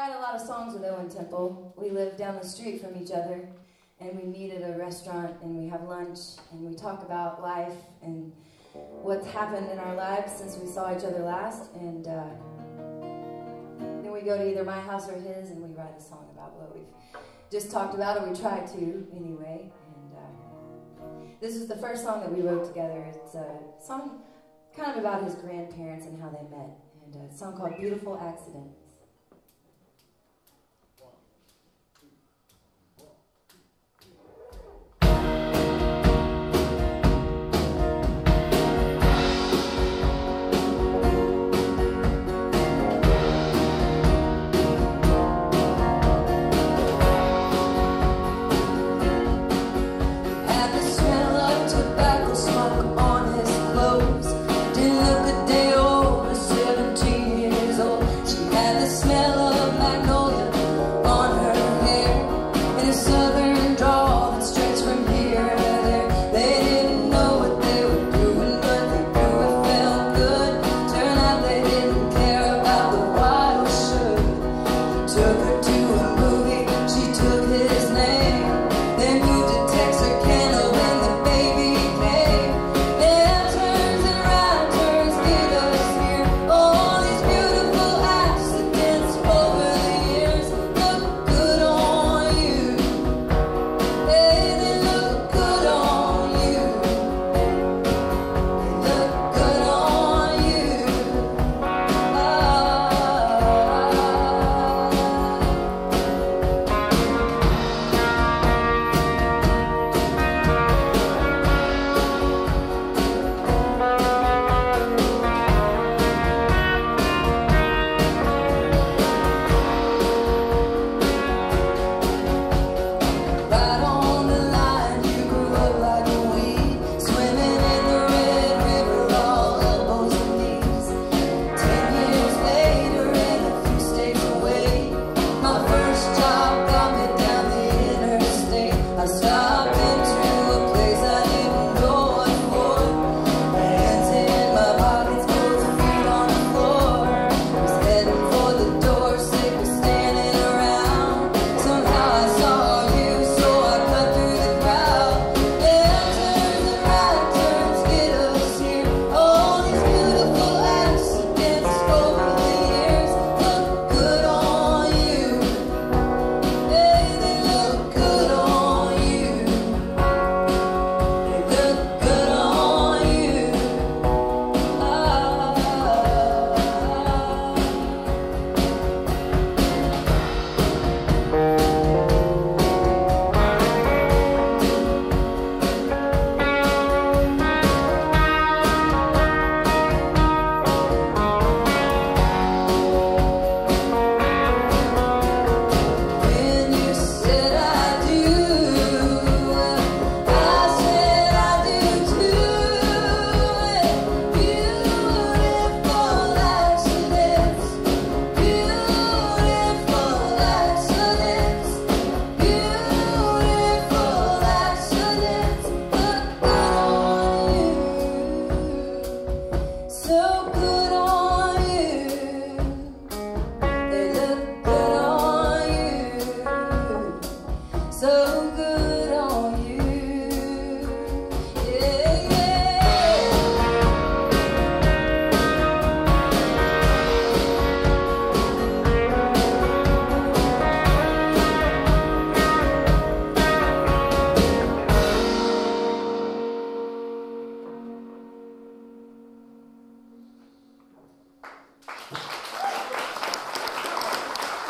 write a lot of songs with Owen Temple. We live down the street from each other, and we meet at a restaurant, and we have lunch, and we talk about life and what's happened in our lives since we saw each other last, and then we go to either my house or his, and we write a song about what we've just talked about, or we try to anyway. And this is the first song that we wrote together. It's a song kind of about his grandparents and how they met, and a song called Beautiful Accidents.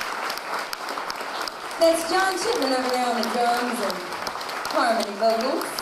That's John Chipman over there on the drums and harmony vocals.